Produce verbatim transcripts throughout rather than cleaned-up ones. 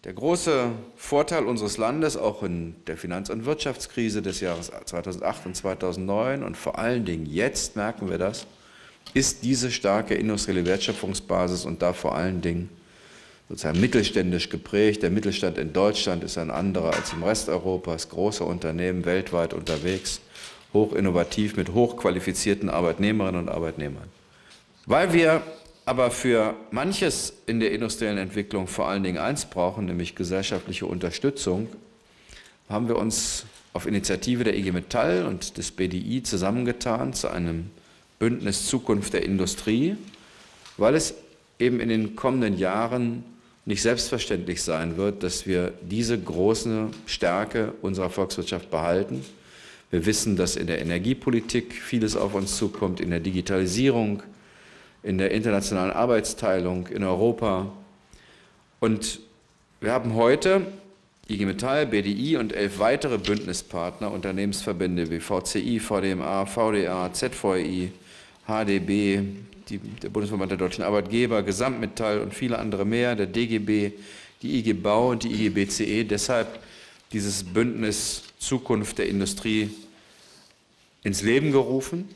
Der große Vorteil unseres Landes, auch in der Finanz- und Wirtschaftskrise des Jahres zweitausendacht und zweitausendneun und vor allen Dingen jetzt merken wir das, ist diese starke industrielle Wertschöpfungsbasis und da vor allen Dingen sozusagen mittelständisch geprägt. Der Mittelstand in Deutschland ist ein anderer als im Rest Europas, große Unternehmen weltweit unterwegs, hoch innovativ mit hochqualifizierten Arbeitnehmerinnen und Arbeitnehmern. Weil wir aber für manches in der industriellen Entwicklung vor allen Dingen eins brauchen, nämlich gesellschaftliche Unterstützung, haben wir uns auf Initiative der I G Metall und des B D I zusammengetan zu einem Bündnis Zukunft der Industrie, weil es eben in den kommenden Jahren nicht selbstverständlich sein wird, dass wir diese große Stärke unserer Volkswirtschaft behalten. Wir wissen, dass in der Energiepolitik vieles auf uns zukommt, in der Digitalisierung, in der internationalen Arbeitsteilung in Europa. Und wir haben heute I G Metall, B D I und elf weitere Bündnispartner, Unternehmensverbände wie V C I, V D M A, V D A, Z V I, H D B, die, der Bundesverband der deutschen Arbeitgeber, Gesamtmetall und viele andere mehr, der D G B, die I G Bau und die I G B C E. Deshalb dieses Bündnis Zukunft der Industrie ins Leben gerufen.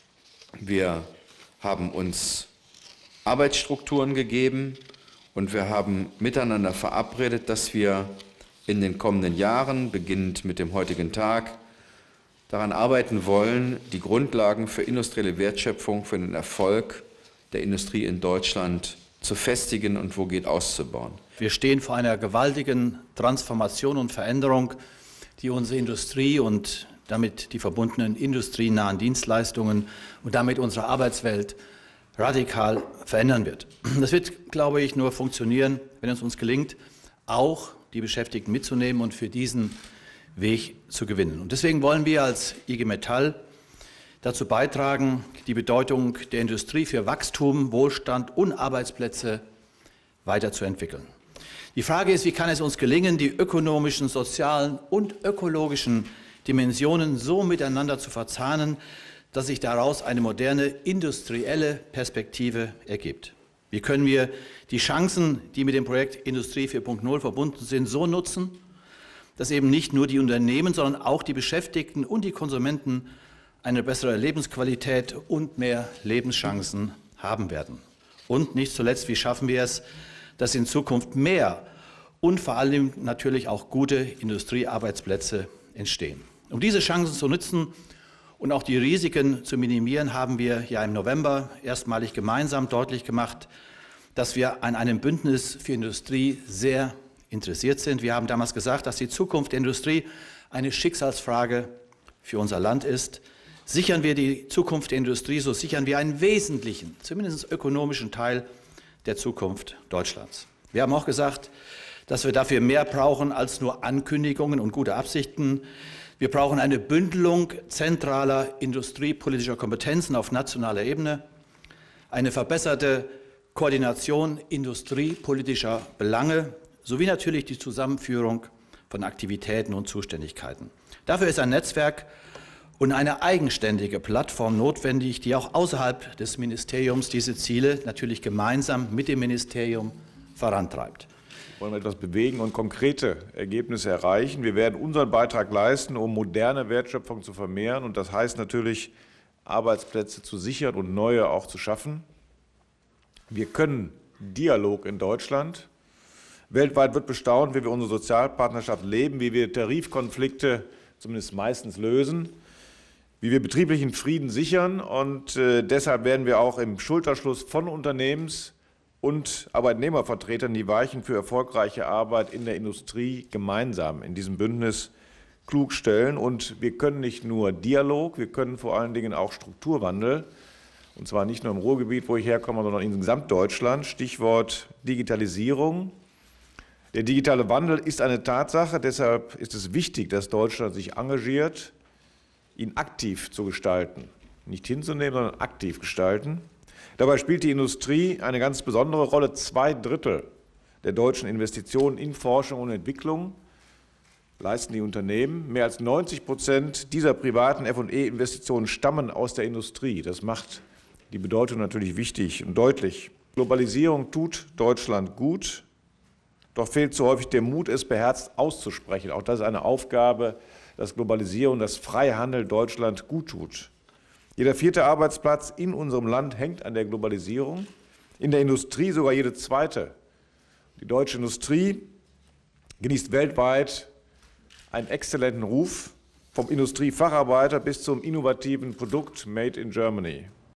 Wir haben uns Arbeitsstrukturen gegeben und wir haben miteinander verabredet, dass wir in den kommenden Jahren, beginnend mit dem heutigen Tag, daran arbeiten wollen, die Grundlagen für industrielle Wertschöpfung, für den Erfolg der Industrie in Deutschland zu festigen und wo geht auszubauen. Wir stehen vor einer gewaltigen Transformation und Veränderung, die unsere Industrie und damit die verbundenen industrienahen Dienstleistungen und damit unsere Arbeitswelt radikal verändern wird. Das wird, glaube ich, nur funktionieren, wenn es uns gelingt, auch die Beschäftigten mitzunehmen und für diesen Weg zu gewinnen. Und deswegen wollen wir als I G Metall dazu beitragen, die Bedeutung der Industrie für Wachstum, Wohlstand und Arbeitsplätze weiterzuentwickeln. Die Frage ist, wie kann es uns gelingen, die ökonomischen, sozialen und ökologischen Dimensionen so miteinander zu verzahnen, dass sich daraus eine moderne industrielle Perspektive ergibt. Wie können wir die Chancen, die mit dem Projekt Industrie vier Punkt null verbunden sind, so nutzen, dass eben nicht nur die Unternehmen, sondern auch die Beschäftigten und die Konsumenten eine bessere Lebensqualität und mehr Lebenschancen haben werden. Und nicht zuletzt, wie schaffen wir es, dass in Zukunft mehr und vor allem natürlich auch gute Industriearbeitsplätze entstehen. Um diese Chancen zu nutzen und auch die Risiken zu minimieren, haben wir ja im November erstmalig gemeinsam deutlich gemacht, dass wir an einem Bündnis für Industrie sehr interessiert sind. Wir haben damals gesagt, dass die Zukunft der Industrie eine Schicksalsfrage für unser Land ist. Sichern wir die Zukunft der Industrie, so sichern wir einen wesentlichen, zumindest ökonomischen Teil der Zukunft Deutschlands. Wir haben auch gesagt, dass wir dafür mehr brauchen als nur Ankündigungen und gute Absichten. Wir brauchen eine Bündelung zentraler industriepolitischer Kompetenzen auf nationaler Ebene, eine verbesserte Koordination industriepolitischer Belange sowie natürlich die Zusammenführung von Aktivitäten und Zuständigkeiten. Dafür ist ein Netzwerk und eine eigenständige Plattform notwendig, die auch außerhalb des Ministeriums diese Ziele natürlich gemeinsam mit dem Ministerium vorantreibt. Wollen wir etwas bewegen und konkrete Ergebnisse erreichen. Wir werden unseren Beitrag leisten, um moderne Wertschöpfung zu vermehren. Und das heißt natürlich, Arbeitsplätze zu sichern und neue auch zu schaffen. Wir können Dialog in Deutschland. Weltweit wird bestaunt, wie wir unsere Sozialpartnerschaft leben, wie wir Tarifkonflikte zumindest meistens lösen, wie wir betrieblichen Frieden sichern. Und äh, deshalb werden wir auch im Schulterschluss von Unternehmens- und Arbeitnehmervertretern die Weichen für erfolgreiche Arbeit in der Industrie gemeinsam in diesem Bündnis klug stellen. Und wir können nicht nur Dialog, wir können vor allen Dingen auch Strukturwandel, und zwar nicht nur im Ruhrgebiet, wo ich herkomme, sondern in Gesamtdeutschland. Stichwort Digitalisierung. Der digitale Wandel ist eine Tatsache, deshalb ist es wichtig, dass Deutschland sich engagiert, ihn aktiv zu gestalten. Nicht hinzunehmen, sondern aktiv gestalten. Dabei spielt die Industrie eine ganz besondere Rolle. Zwei Drittel der deutschen Investitionen in Forschung und Entwicklung leisten die Unternehmen. Mehr als neunzig Prozent dieser privaten F und E-Investitionen stammen aus der Industrie. Das macht die Bedeutung natürlich wichtig und deutlich. Globalisierung tut Deutschland gut. Doch fehlt zu häufig der Mut, es beherzt auszusprechen. Auch das ist eine Aufgabe, dass Globalisierung, dass Freihandel Deutschland guttut. Jeder vierte Arbeitsplatz in unserem Land hängt an der Globalisierung, in der Industrie sogar jede zweite. Die deutsche Industrie genießt weltweit einen exzellenten Ruf, vom Industriefacharbeiter bis zum innovativen Produkt Made in Germany.